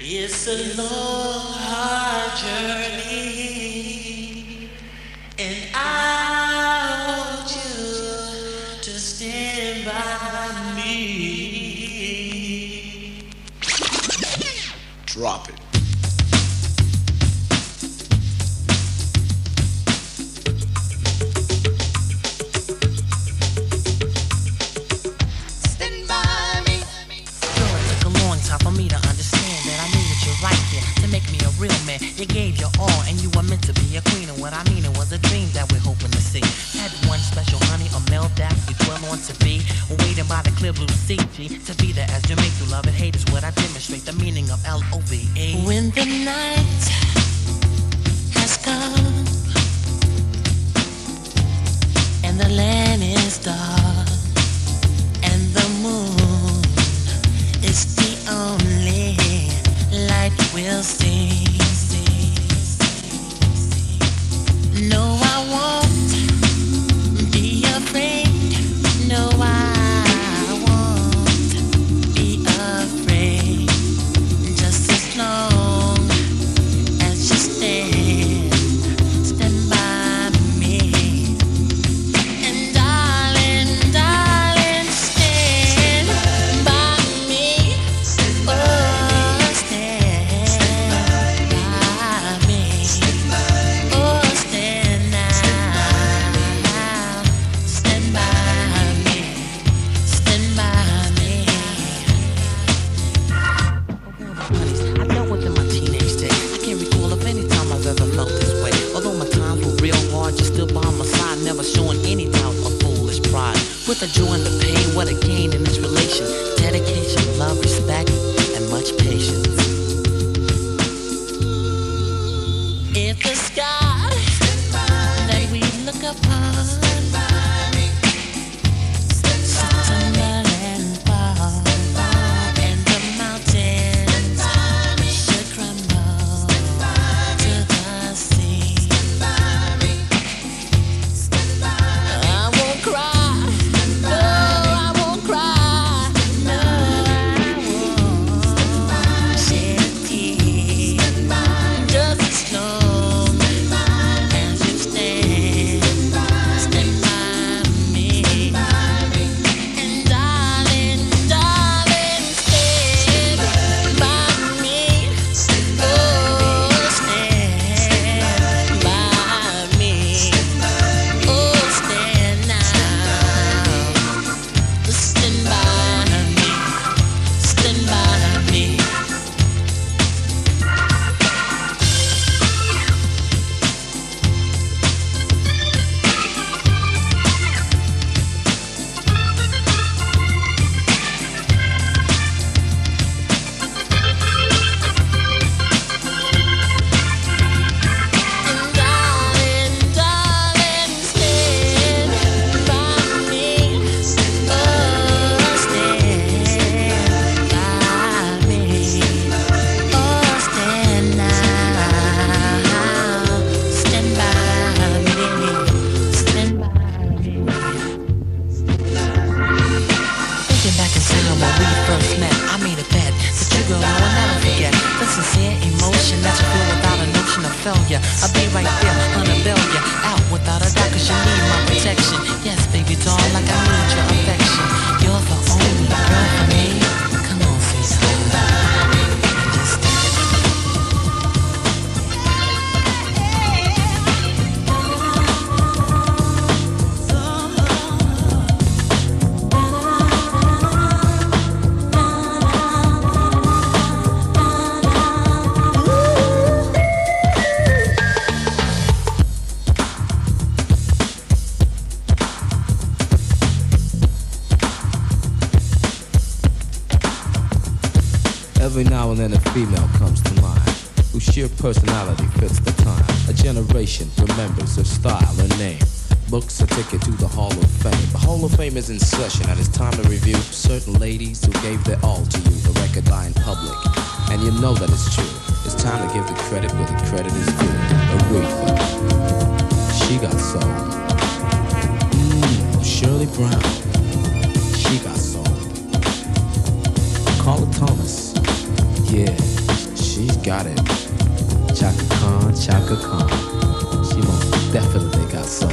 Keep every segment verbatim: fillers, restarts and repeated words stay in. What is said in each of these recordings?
It's a long, hard journey, and I want you to stand by me. Drop it. Stand by me. Girl, it took a long time for me to understand that I needed you right there to make me a real man. You gave your all, and you were meant to be a queen. And what I mean, it was a dream that we're hoping to see. Had one special honey, a male that we dwell on to be. Waiting by the clear blue sea, G. To be there as you make through love and hate is what I demonstrate. The meaning of L O V E. When the night has come and the land is dark and the moon is the only light we'll see. No, I won't be afraid. No, I won't be afraid. Just as long as you stand, stand by me. And darling, darling, stand by me. Oh, stand by me. Oh, stand now. Stand by me. Stand by me. Honeys, I dealt with in my teenage days. I can't recall of any time I've ever felt this way. Although my times were real hard, you're still by my side, never showing any doubt or foolish pride. With the joy and the pain, what a gain in this relation. Dedication, love, respect, and much patience. If the sky that we look upon stumble and fall, and the mountains should crumble to the sea, I won't cry. No, I won't cry. No, I won't shed a tear. Just as long as you stand, stand by me. And darling, darling, stand by me. Oh, stand by me. Oh, stand now. Stand by me. Stand by me. And darling, darling, stand by me. Oh, stand by me. Oh, stand now. Stand by me. Stand by me. Thinking back in time when we first met, I made a bet that you, girl, I will never forget. The sincere emotion that you feel without a notion of failure. I'll be right there, unavail ya, out without a doubt, cause you need my protection. Yes, baby doll, like I need your affection. You're the only girl for me. Come on, sweetheart. Just Every now and then a female comes to mind, whose sheer personality fits the time. A generation remembers her style and name, books a ticket to the Hall of Fame. The Hall of Fame is in session and it's time to review certain ladies who gave their all to you, the record dying public. And you know that it's true. It's time to give the credit where the credit is due. Aretha, she got soul. Mmm, Shirley Brown, she got soul. Carla Thomas, yeah, got it. Chaka Khan, Chaka Khan. She most definitely got soul.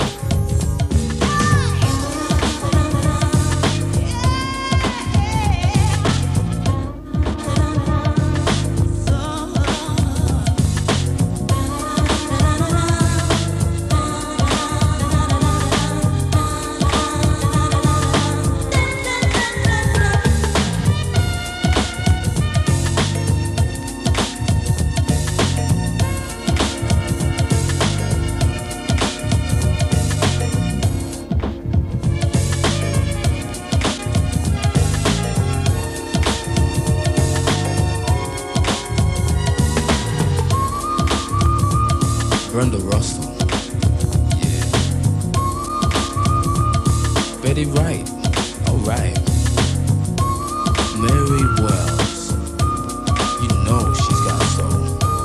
Brenda Russell, yeah. Betty Wright, alright. Mary Wells, you know she's got soul.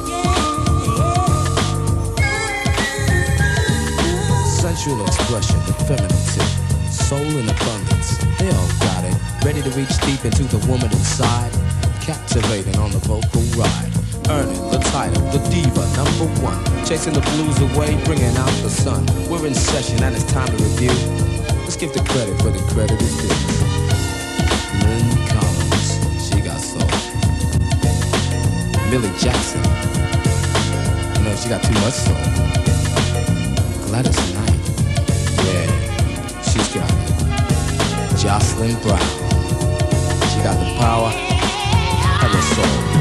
Sensual expression, the femininity, soul in abundance, they all got it. Ready to reach deep into the woman inside, captivating on the vocal ride. Earning the title, the diva number one. Chasing the blues away, bringing out the sun. We're in session and it's time to review. Let's give the credit where the credit is due. Lynn Collins, she got soul. Millie Jackson, you know she got too much soul. Gladys Knight, yeah, she's got it. Jocelyn Brown, she got the power of her soul.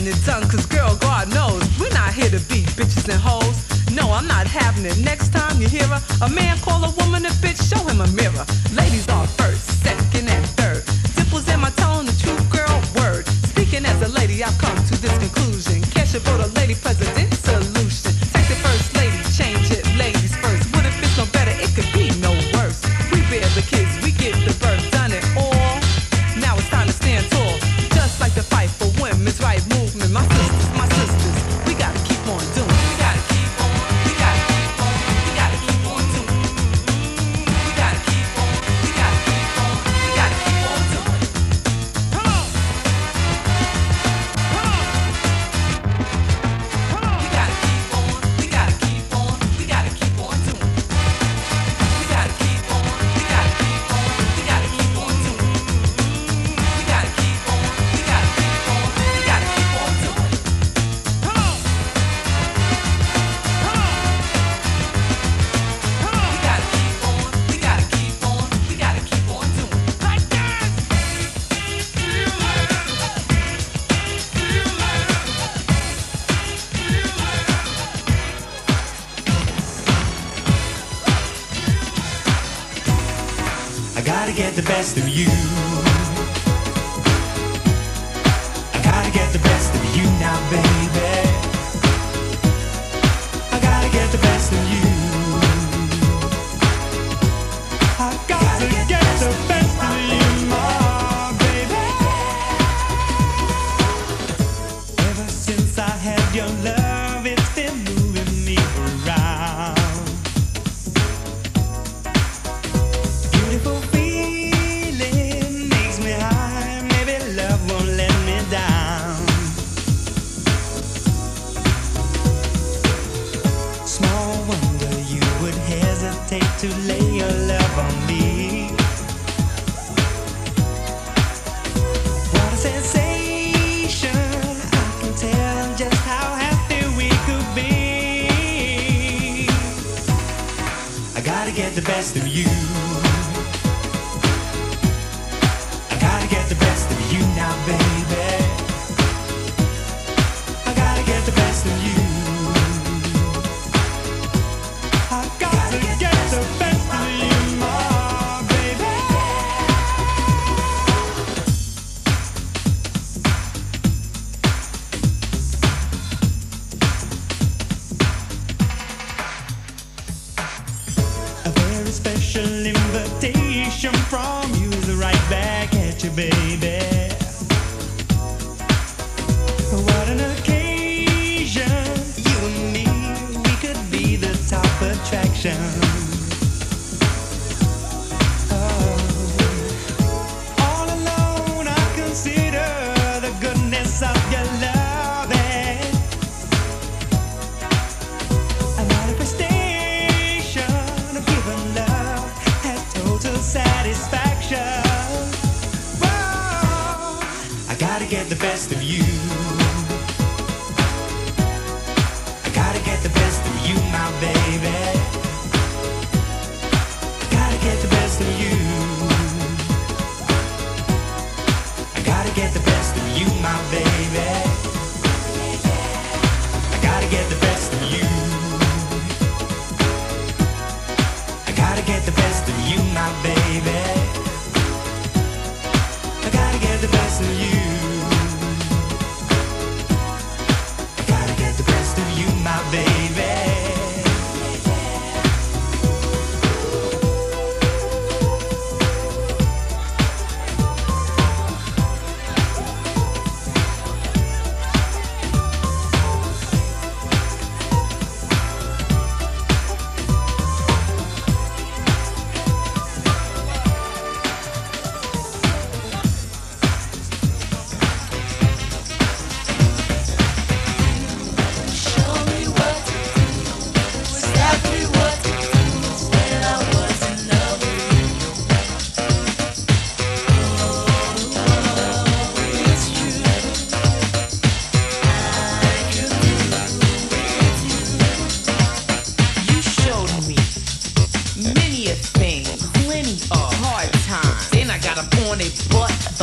getting it done, cause girl, God knows we're not here to be bitches and hoes. No, I'm not having it. Next time you hear a, a man call a woman a bitch, show him a mirror. Ladies are first, second, and third. Dimples in my tone, the true girl word. Speaking as a lady, I've come to this conclusion. Cash it for the lady president solution. Take the first lady, change it, ladies first. What if it's no better? It could be no worse. We bear the kids, we get the birth, done it all. Now it's time to stand tall. Just like the fight for women's right movement. My sisters, my sisters, we gotta keep on doing it. We gotta keep on, we gotta keep on, we gotta keep on doing it. We gotta keep on, we gotta keep on, we gotta keep on doing it. Come on! Come on! We gotta keep on, we gotta keep on, we gotta keep on doing it. We gotta keep on, we gotta keep on, we gotta keep on doing it. We gotta keep on, we gotta keep on, we gotta keep on doing it. Come on! Come on! Come on! We gotta keep on, we gotta keep on, we gotta keep on doing it. Like that! See you later! See you later! See you later! I gotta get the best of you. I gotta get the best of you now, baby. I gotta get the best of you. I gotta get the best of you, my baby. Ever since I had your love, it's been moving me around. Beautiful feeling makes me high. Maybe love won't let me down. Small wonder you would hesitate to lay your love on me. What a sensation! I can tell just how happy we could be. I gotta get the best of you. I gotta get the best of you now, baby. I gotta get the best of you. I gotta get the best of you, my baby. A very special invitation from you is right back at you, baby. What an occasion, you and me, we could be the top attraction. Oh. All alone I consider the goodness of your loving, a manifestation of given love has total satisfaction. Whoa. I gotta get the best of you. I gotta get the best of you, my baby. I gotta get the best of you. I gotta get the best of you, my baby. I gotta get the best of you. I gotta get the best of you, my baby. I gotta get the best of you. I gotta get the best of you, my baby.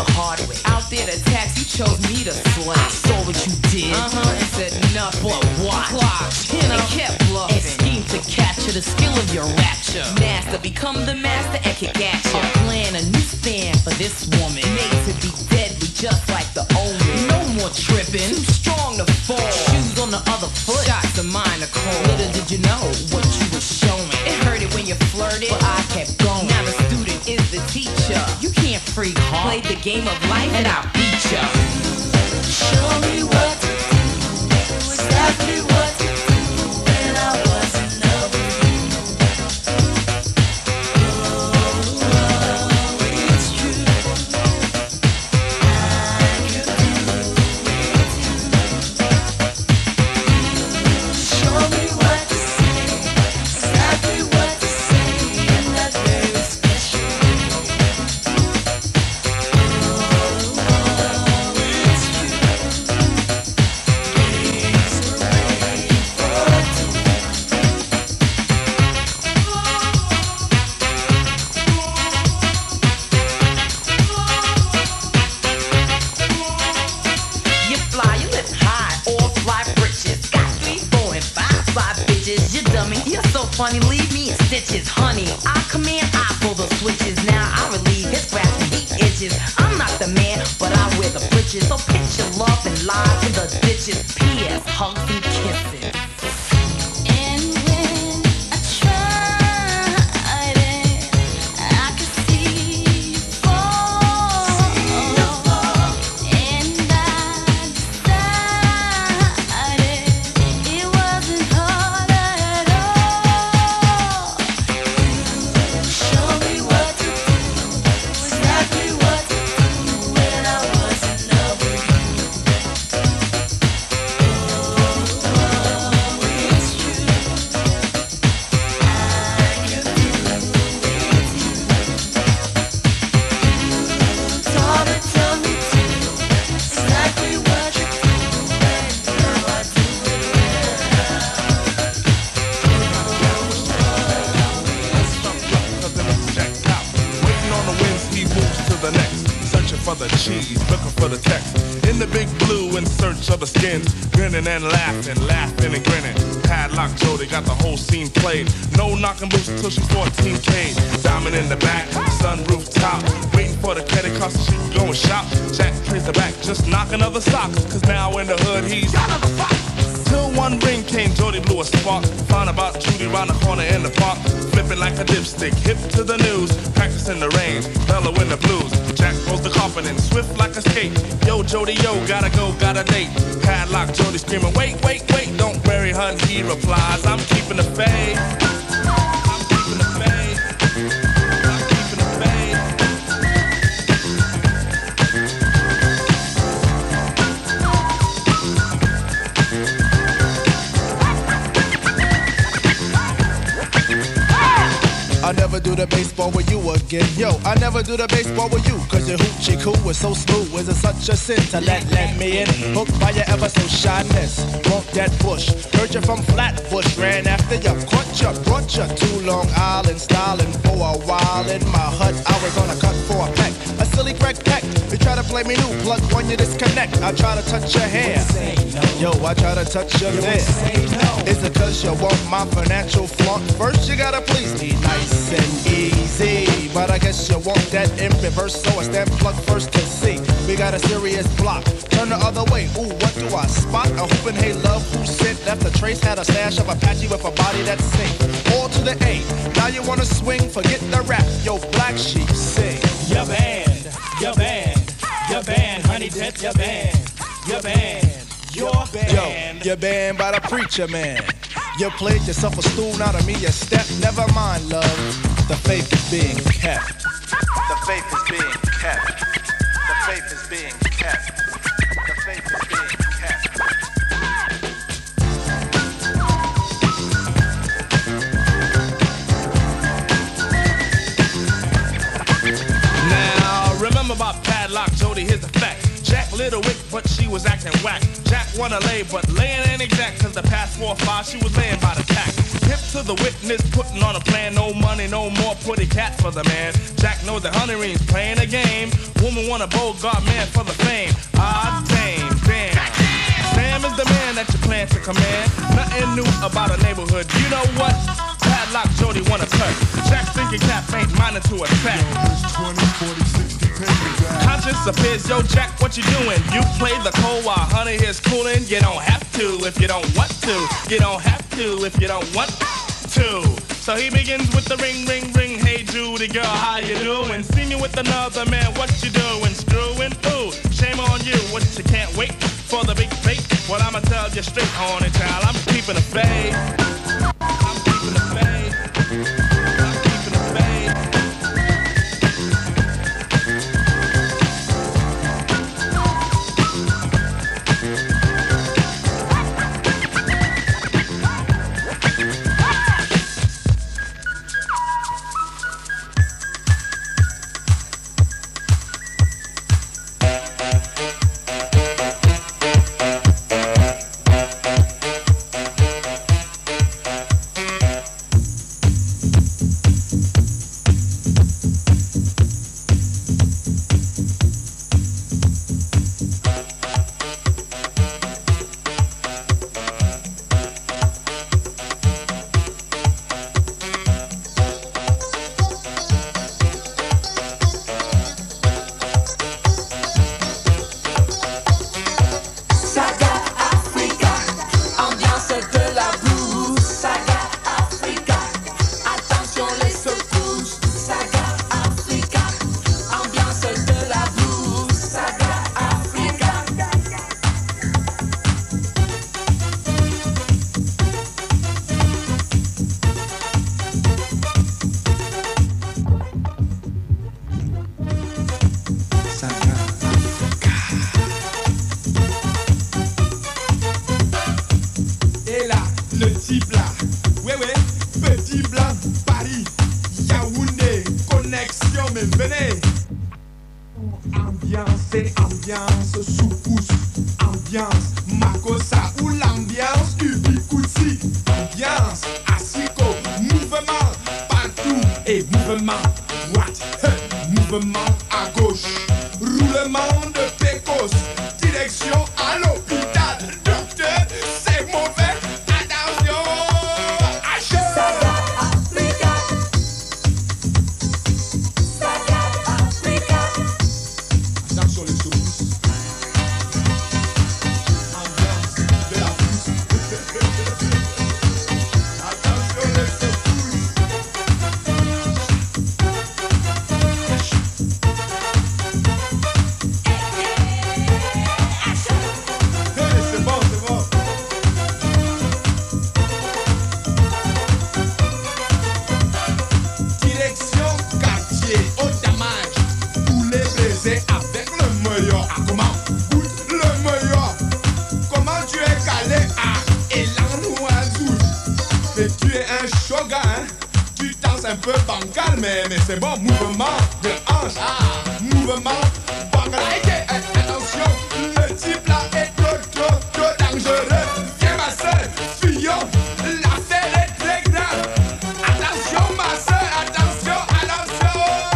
the hard way. Out there to tax, you chose me to slay. I saw what you did, uh-huh, and said nothing but what? Clocked, you know, and kept bluffing. And schemed to capture the skill of your rapture. Master, become the master and kick at ya. A plan, a new stand for this woman. Made to be deadly, just like the omen. No more tripping, too strong to fall. Shoes on the other foot, shots of mine are cold. Little did you know what you were showing. It hurted when you flirted, but I kept going. Now the student is the teacher. You can't freak, huh? Play the game of life and I'll beat ya. Show me what to do, exactly what to do when I was in love with you. Oh, oh, it's true. I could do it with you. Show me what to say, exactly what to say in that very special way. You fly, you live high, all fly britches. Got three, four, and five, five bitches. You dummy, you're so funny, leave me in stitches. Honey, I command, I pull the switches. Now I relieve his grasp and he itches. I'm not the man, but I wear the britches. So pitch your love and lie in the ditches. P S Hugs and kisses. And when I tried it, I could see you fall. And I decided it wasn't hard at all. Show me what to do, exactly what to do when I was in love with you. Oh, it's true. I could do it with you. Darling, tell me too, exactly what you do when now I do it Cause it looks jacked out. Waiting on the winds, he moves to the next. Searching for the cheese, looking for the text. In the big blue, in search of the skins. Grinning and laughing, laughing and grinning. Padlock Jody got the whole scene played. No knocking boots till she's fourteen K. Diamond in the back, sunroof top. Waiting for the credit card so she can go and shop. Jack plays the back, just knock another sock. Cause now in the hood he's out of the box. Till one ring came, Jody blew a spark. Found about Judy round the corner in the park. Flipping like a dipstick, hip to the news. Practicing the range, mellow in the blues. Jack pulls the coffin swift like a skate. Yo, Jody, yo, gotta go, got a date. Padlock, Jody screaming, wait, wait, wait. Don't bury her, he replies, I'm keeping the faith. I'm keeping the faith. I'm keeping the faith. I never do the baseball with you again. Yo, I never do the baseball with you. Cause your hoochie coo is so smooth. Is it such a sin to let, let me in? Hooked by your ever so shyness. Broke that bush. Heard you from Flatbush. Ran after you. Caught you. Brought you to Long Island. Styling for a while in my hut. I was on a cut for a peck. A silly crack peck. You try to play me new. Plug one, you disconnect. I try to touch your hair. Yo, I try to touch your hair. Is it cause you want my financial flaunt? First you gotta please me nice and easy. But I guess you want that in reverse, so I stand plug first to see. We got a serious block. Turn the other way. Ooh, what do I spot? A hoopin' hey love who sent. Left a trace, had a stash of Apache with a body that's sing. All to the A. Now you wanna swing, forget the rap. Yo, Black Sheep, sing. Your band, your band, your band, honey dip, your band, your band, your band. Yo, you're banned by the preacher man. You played yourself a stool, now to me a step. Never mind, love. The faith is being kept. The faith is being kept. The faith is being kept. The faith is being kept. Now, remember about Padlock Jody, here's the fact. Jack lit a wick, but she was acting whack. Jack wanna lay, but laying ain't exact, cause the past four or five, she was laying by the tack. Hip to the witness, putting on a plan. No money, no more pretty cat for the man. Jack knows that Honey Reen's playing a game. Woman want a Bogart man for the fame. Ah, dame, damn. Sam is the man that you plan to command. Nothing new about a neighborhood. You know what? Padlock Jody wanna cut. Jack thinking cap ain't minded to attack. twenty, forty, sixty pages. Conscience appears, yo Jack, what you doing? You play the cold while Honey here's cooling. You don't have to if you don't want to. You don't have to if you don't want to. So he begins with the ring, ring, ring. Hey Judy girl, how you doing? Seen you with another man, what you doing? Screwing? Ooh, shame on you. What you can't wait for the big fake? Well, I'ma tell you straight on it, child. I'm keeping the faith. I'm keeping the faith. I'm keeping the faith. C'est bon, mouvement de hanche, ah, mouvement, bangalais, attention, le type là est trop, trop, trop dangereux. Viens ma soeur, fillon, l'affaire est très grave. Attention ma soeur, attention, attention,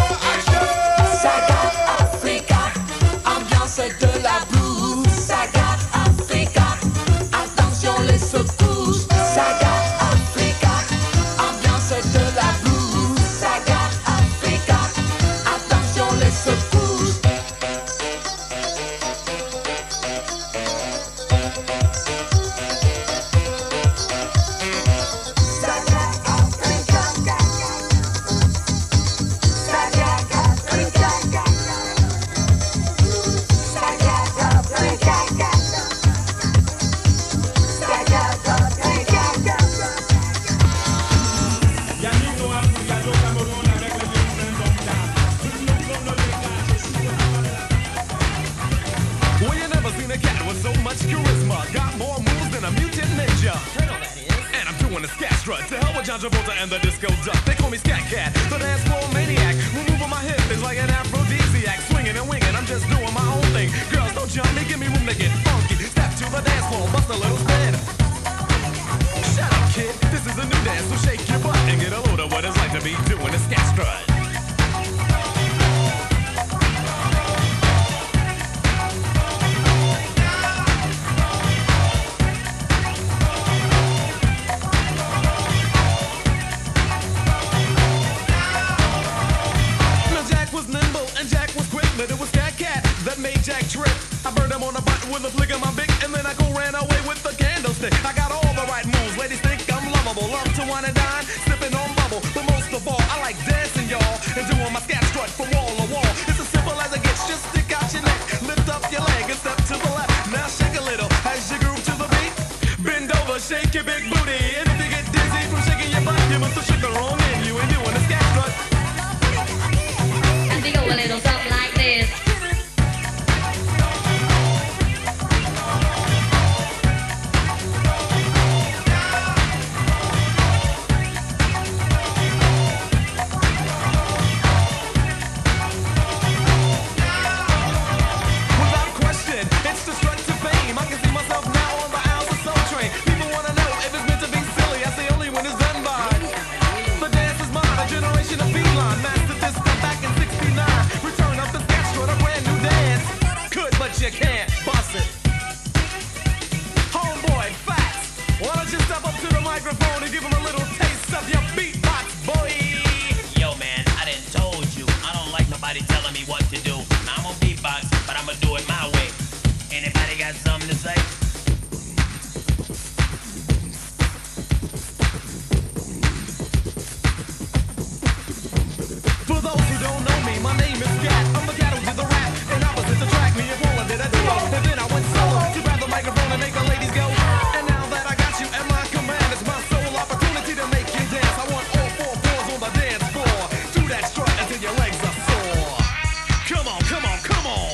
action. Saga Africa, ambiance de la blues. Saga Africa, attention les secousses. Saga Africa, ambiance de la blues. Saga Africa, attention les secousses. Saga Africa, Saga Africa, Saga Africa, Saga Africa. Yannick Africa, au Cameroun avec le Well, you never seen a cat with so much charisma. Got more moves than a mutant ninja. And I'm doing the scat strut. To hell with John Travolta and the disco duck. They call me Scat Cat, the dance floor maniac. Removing my hip is like an aphrodisiac. Swinging and winging, I'm just doing my own thing. Girls, don't jump me, give me room to get funky. Step to the dance floor, bust a little spin. Shut up, kid, this is a new dance. with a flick of my bick, and then I go ran away with the candlestick. I got all the right moves, ladies think I'm lovable. Love to wine and dine, sipping on bubble. But most of all, I like dancing, y'all, and doing my scat strut from wall to wall. It's as simple as it gets, just stick out your neck, lift up your leg and step to the left. Now shake a little as you groove to the beat. Bend over, shake your big booty, and if you get dizzy from shaking your butt, you must have shook the wrong end. You ain't doing a scat strut. And we go a little something like this. Without question, it's the strut to fame. I can see myself now on the aisles of Soul Train. People wanna know if it's meant to be silly. I say only when it's done by. The dance is mine, a generation of feline. Mastered this step back in sixty-nine. Return of the scat strut, a brand new dance. Could, but you can't bust it. Homeboy, Fats, why don't you step up to the microphone and give him a little taste of your beatbox, boy? Yo, man, I done told you. I don't like nobody telling me what to do. Now, I'm gonna beatbox, but I'm gonna do it my way. Anybody got something to say? For those who don't know me, my name is Scat. I'm the cat who did the rap, and opposite attract me. If all I did, I do. And then I went solo to grab the microphone and make the ladies go. And now that I got you at my command, it's my sole opportunity to make you dance. I want all four fours on the dance floor. Do that strut until your legs are sore. Come on, come on, come on.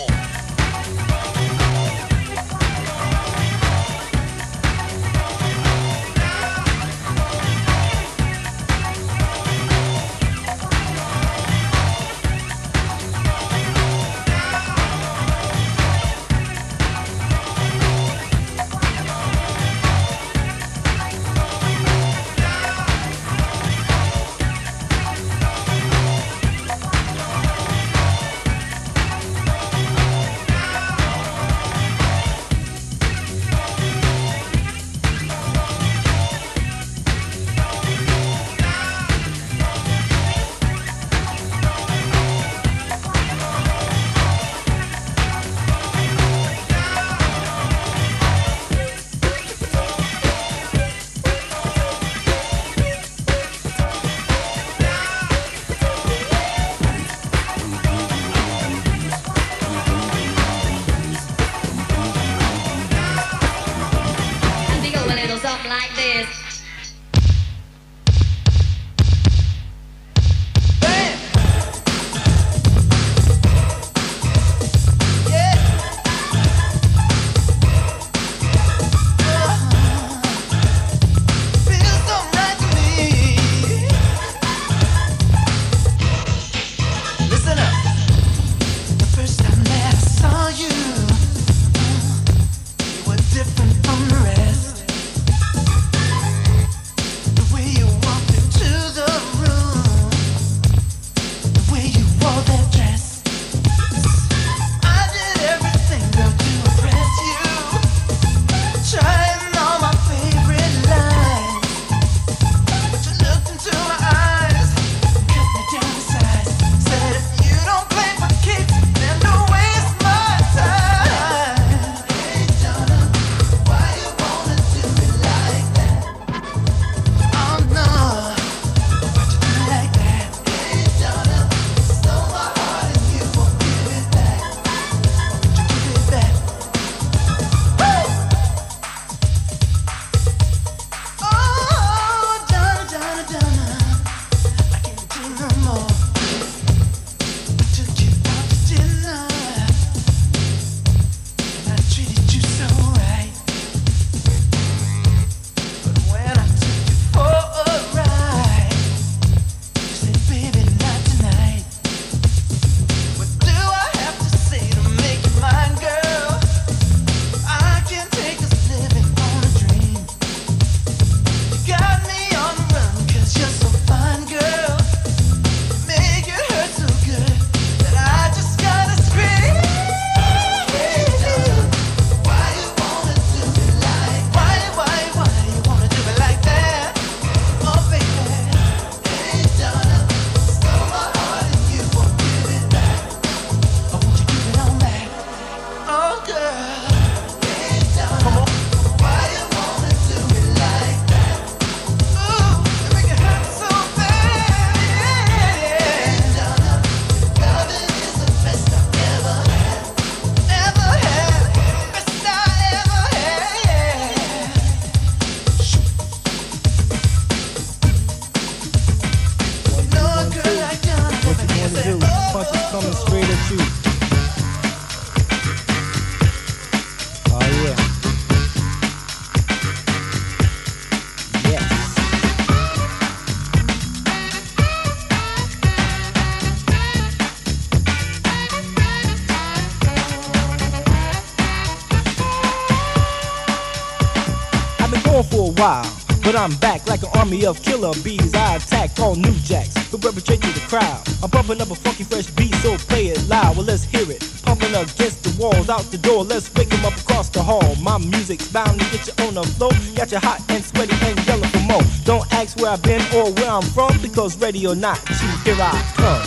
a while, but I'm back like an army of killer bees. I attack all new jacks, who perpetrate to the crowd. I'm pumping up a funky fresh beat, so play it loud. Well, let's hear it. Pumping against the walls, out the door, let's wake 'em up across the hall. My music's bound to get you on the floor. Got you hot and sweaty and yelling for more. Don't ask where I've been or where I'm from, because ready or not, chief, here I come.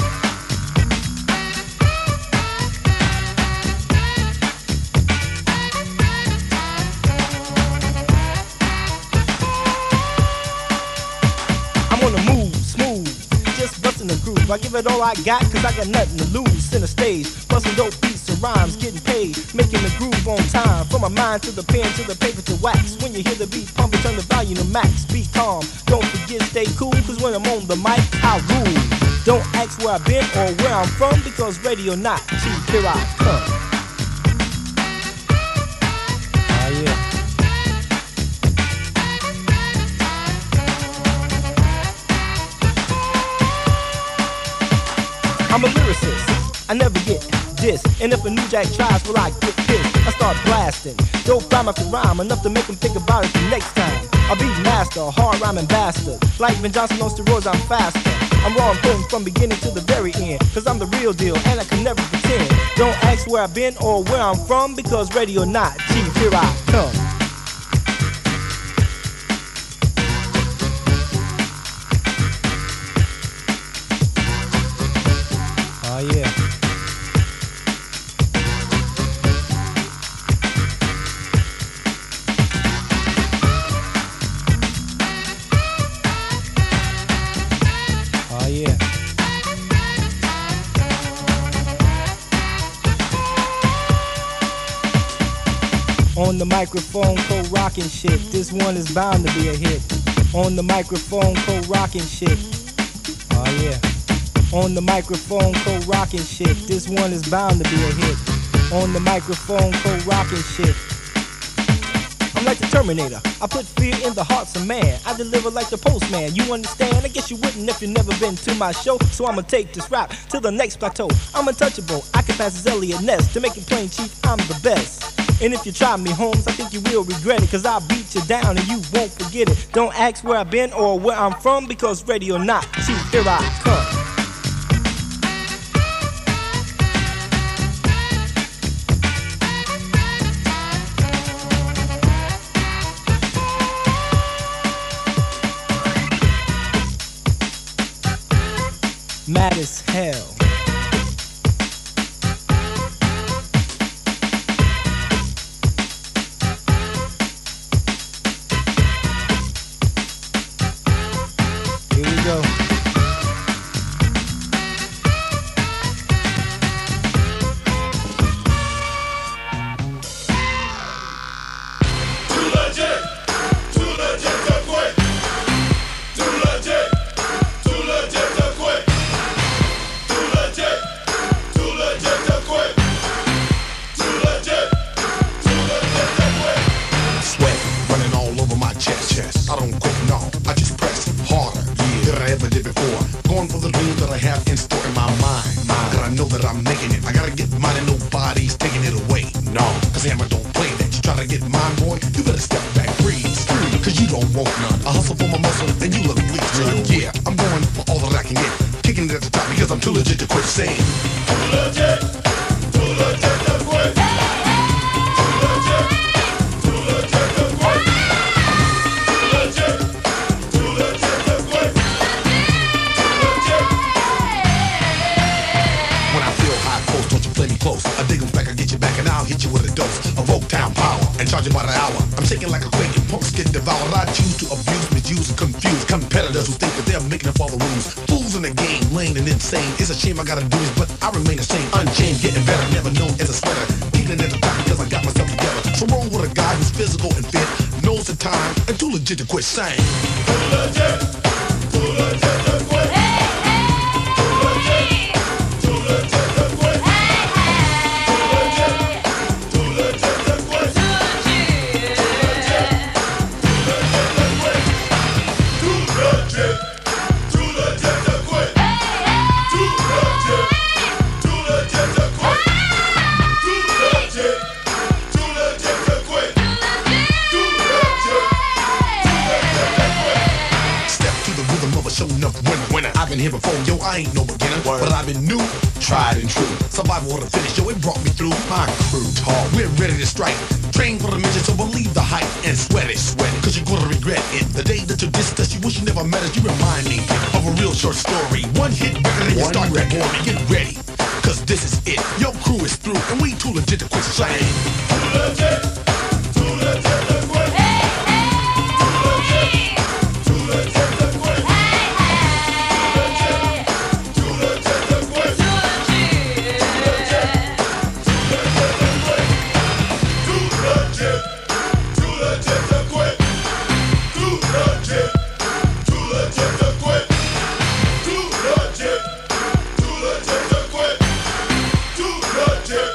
On the move, smooth, just busting the groove. I give it all I got, cause I got nothing to lose. Center stage, busting dope beats and rhymes, getting paid, making the groove on time. From my mind to the pen, to the paper to wax. When you hear the beat pumping, turn the volume to max. Be calm, don't forget, stay cool, cause when I'm on the mic, I rule. Don't ask where I've been or where I'm from, because ready or not, chief, here I come. Oh yeah. I'm a lyricist, I never get dissed. And if a new jack tries, well, I get pissed. I start blasting, dope rhyme after rhyme, enough to make them think about it the next time. I'll be master, hard rhyming bastard. Like Van Johnson on steroids, I'm faster. I'm raw and potent from beginning to the very end, cause I'm the real deal and I can never pretend. Don't ask where I've been or where I'm from, because ready or not, chief, here I come. Oh yeah. Oh yeah. On the microphone, co-rockin' shit. This one is bound to be a hit. On the microphone, co-rockin' shit. Oh yeah. On the microphone, co-rockin' shit. This one is bound to be a hit. On the microphone, co-rockin' shit. I'm like the Terminator. I put fear in the hearts of man. I deliver like the postman. You understand? I guess you wouldn't if you never been to my show. So I'ma take this rap to the next plateau. I'm untouchable. I can pass as Elliot Ness. To make it plain, chief, I'm the best. And if you try me, Holmes, I think you will regret it, cause I'll beat you down and you won't forget it. Don't ask where I've been or where I'm from, because ready or not, chief, here I come. Mad as hell. Here we go. Too legit, too legit to quit. Too legit, too legit to quit. Too legit, too legit to quit. Too legit, too legit to quit. Sweat running all over my chest. chest. I don't quit, no, I just press harder yeah, than I ever did before. Going for the dreams that I have in store in my mind. Cause I know that I'm making it. I gotta get mine and nobody's taking it away. No, cause Hammer don't play that. You try to get mine, boy, you better step back, freeze. Cause you don't want none. I hustle for my muscle and you look weak, son. Yeah, I'm going for all that I can get. Kicking it at the top because I'm too legit to quit saying. Too legit, too legit to quit. Too legit, too legit to quit. Too legit, too legit to quit. Too legit. When I feel high close, don't you play me close. I dig 'em back, I get you back, and I'll hit you with a dose of Oaktown power and charge you by the hour. I'm shaking like a quake and punks get devoured. I choose to abuse, misuse, and confuse competitors who think that they're making up all the rules. Fools in the game, lame and insane. It's a shame I gotta do this, but I remain the same. Unchained, getting better, never known as a sweater. Keeping it at the top because I got myself together. So roll with a guy who's physical and fit, knows the time, and too legit to quit saying. Too legit, too legit to quit. Too legit, too legit to quit. Too legit, too legit to quit. Too legit, too legit to quit. Too legit, too legit to quit. Too legit, too legit to quit. Too legit, too legit to quit. Too legit, too legit to quit. been here before, yo, I ain't no beginner. But I've been new, tried and true. Survival of the finish, yo, it brought me through. My crew, tall, we're ready to strike. Train for the mission, so believe the hype and sweat it, sweat it. Cause you're gonna regret it. The day that you diss us, you wish you never met us. You remind me of a real short story. One hit record and you start to bore me. Get ready, cause this is it. Your crew is through, and we too legit to quit shining. Too legit, too legit to quit. Hey, hey, too legit, too legit to quit. Hey, hey, too legit to quit. Too legit, too legit, too legit to quit. Too legit, too legit to quit. Too legit, too legit to quit. Too legit.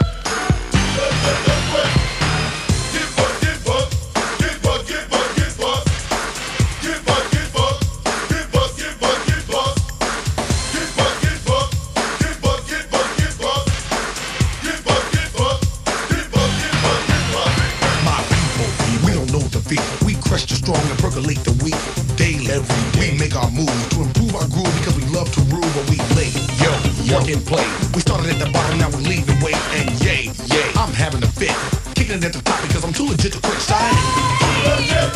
We crush the strong and percolate the weak daily. Every day. We make our move to improve our groove because we love to rule what we lay. Yo, work and play. We started at the bottom, now we lead the way. And yay, yay, I'm having a fit. Kicking it at the top because I'm too legit to quit shining. Too legit.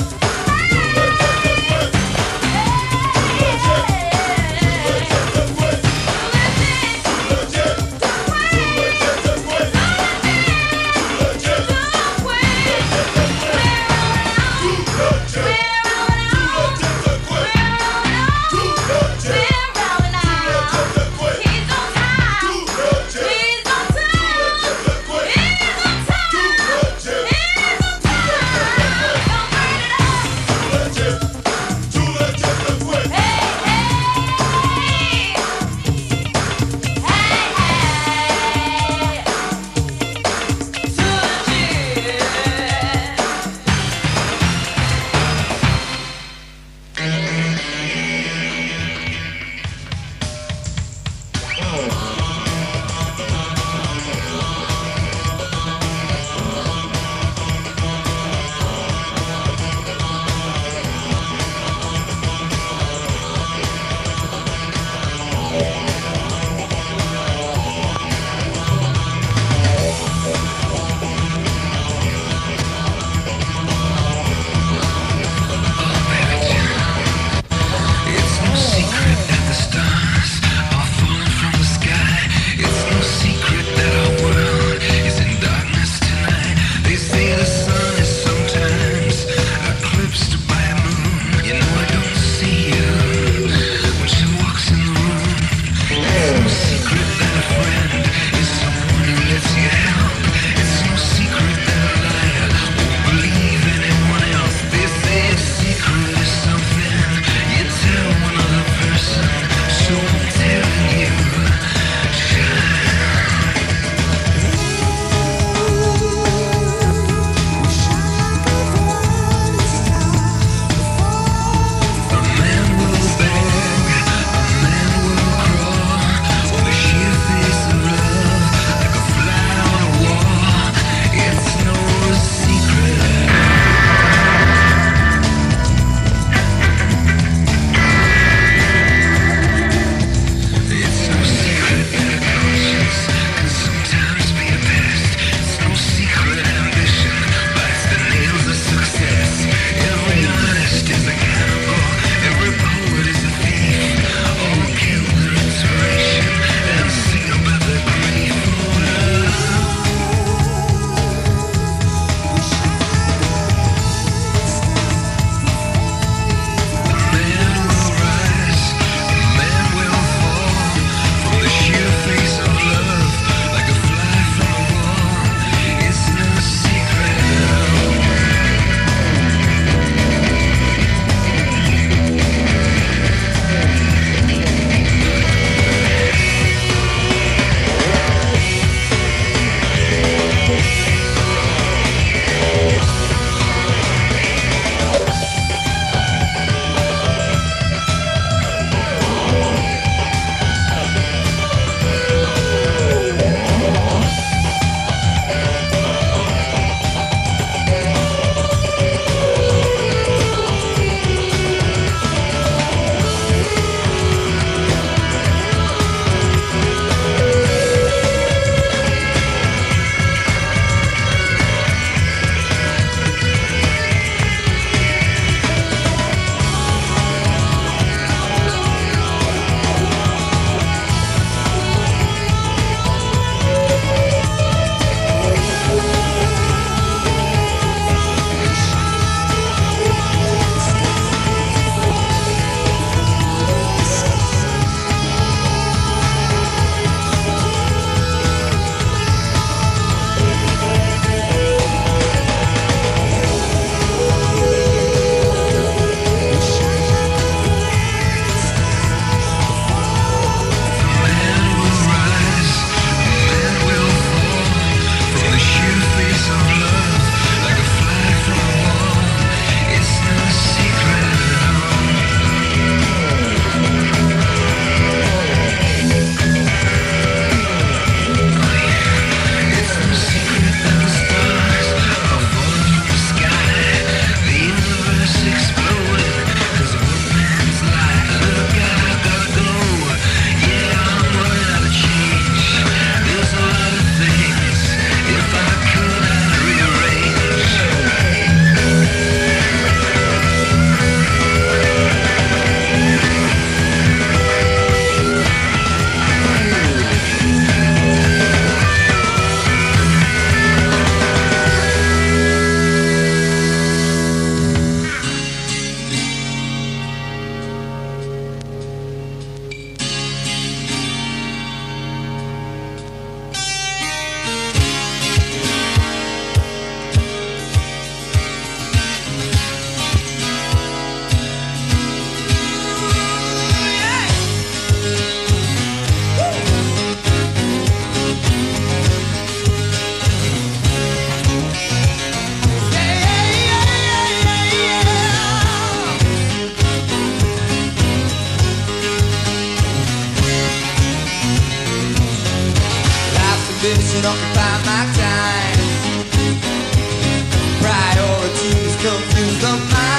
Come to the mind.